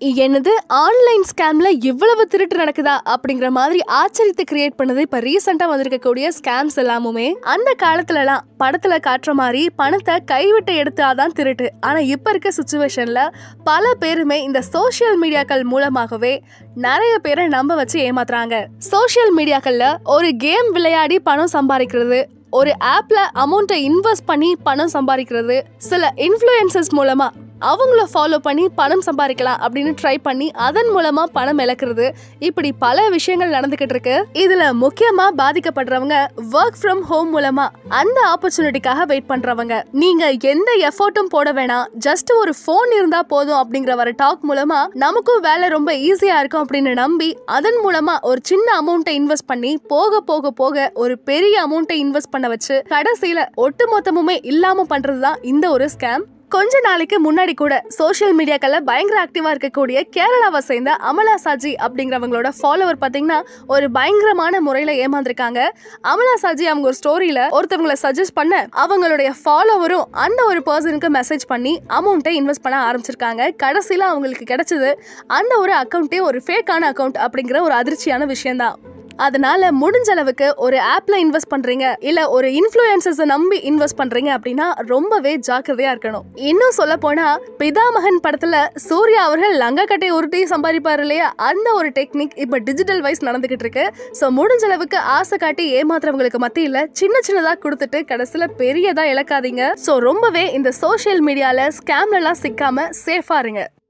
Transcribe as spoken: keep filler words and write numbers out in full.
என்னது ஆன்லைன் ஸ்கேம்ல இவ்வளவு திருட்டு நடக்குதா அப்படிங்கிற மாதிரி ஆச்சரியத்தை கிரியேட் பண்ணது இப்ப ரீசெண்டா வந்திருக்கக்கூடிய ஸ்கேம்ஸ் எல்லாமுமே. அந்த காலத்துல எல்லாம் படத்துல காட்டுற மாதிரி பணத்தை கைவிட்டு எடுத்தாதான் திருட்டு. ஆனா இப்ப இருக்க சிச்சுவேஷன்ல பல பேருமே இந்த சோசியல் மீடியாக்கள் மூலமாகவே நிறைய பேரை நம்ப வச்சு ஏமாத்துறாங்க. சோசியல் மீடியாக்கள்ல ஒரு கேம் விளையாடி பணம் சம்பாதிக்கிறது, ஒரு ஆப்ல அமௌண்ட்டை இன்வெஸ்ட் பண்ணி பணம் சம்பாதிக்கிறது, சில இன்ஃப்ளூயன்சர்ஸ் மூலமா அவங்கள ஃபாலோ பண்ணி பணம் சம்பாதிக்கலாம் அப்படின்னு ட்ரை பண்ணி அதன் மூலமா பணம் இழக்கிறது, இப்படி பல விஷயங்கள் நடந்துகிட்டு இருக்கு. இதுல முக்கியமா பாதிக்கப்படுறவங்க ஒர்க் ஃப்ரம் ஹோம் மூலமா அந்த ஆப்பர்ச்சுனிட்டிக்காக வெயிட் பண்றவங்க. நீங்க எந்த எஃபோர்ட்டும் போட வேணாம், ஜஸ்ட் ஒரு போன் இருந்தா போதும் அப்படிங்கிற வர டாக் மூலமா நமக்கும் வேலை ரொம்ப ஈஸியா இருக்கும் அப்படின்னு நம்பி அதன் மூலமா ஒரு சின்ன அமௌண்ட்டை இன்வெஸ்ட் பண்ணி போக போக போக ஒரு பெரிய அமௌண்ட்டை இன்வெஸ்ட் பண்ண வச்சு கடைசியில ஒட்டு மொத்தமுமே இல்லாம பண்றதுதான் இந்த ஒரு ஸ்கேம். கொஞ்ச நாளைக்கு முன்னாடி கூட சோசியல் மீடியாக்கள்ல பயங்கர ஆக்டிவா இருக்கக்கூடிய கேரளாவை சேர்ந்த அமலா சாஜி அப்படிங்கிறவங்களோட ஃபாலோவர் பாத்தீங்கன்னா ஒரு பயங்கரமான முறையில ஏமாந்திருக்காங்க. அமலா சாஜி அவங்க ஒரு ஸ்டோரியில ஒருத்தவங்களை சஜஸ்ட் பண்ண அவங்களுடைய ஃபாலோவரும் அந்த ஒரு பர்சனுக்கு மெசேஜ் பண்ணி அமௌண்ட்டை இன்வெஸ்ட் பண்ண ஆரம்பிச்சிருக்காங்க. கடைசியில அவங்களுக்கு கிடைச்சது அந்த ஒரு அக்கௌண்ட்டே ஒரு ஃபேக்கான அக்கௌண்ட் அப்படிங்கிற ஒரு அதிர்ச்சியான விஷயம் தான். அதனால முடிஞ்ச அளவுக்கு ஒரு ஆப்ல இன்வெஸ்ட் பண்றீங்க இல்ல ஒரு இன்ஃப்ளூயன்சர்ஸை நம்பி இன்வெஸ்ட் பண்றீங்க அப்படின்னா ரொம்பவே ஜாக்கிரதையா இருக்கணும். இன்னும் சொல்ல போனா பிதாமகன் படத்துல சூர்யா அவர்கள் லங்கக்கட்டை உருட்டி சம்பாதிப்பாரு இல்லையா, அந்த ஒரு டெக்னிக் இப்ப டிஜிட்டல் வைஸ் நடந்துகிட்டு இருக்கு. சோ முடிஞ்ச அளவுக்கு ஆசை காட்டி ஏமாத்துறவங்களுக்கு மத்தியில சின்ன சின்னதா கொடுத்துட்டு கடைசியில பெரியதா இழக்காதீங்க. சோ ரொம்பவே இந்த சோசியல் மீடியால ஸ்கேம்ல எல்லாம் சிக்காம சேஃபா இருங்க.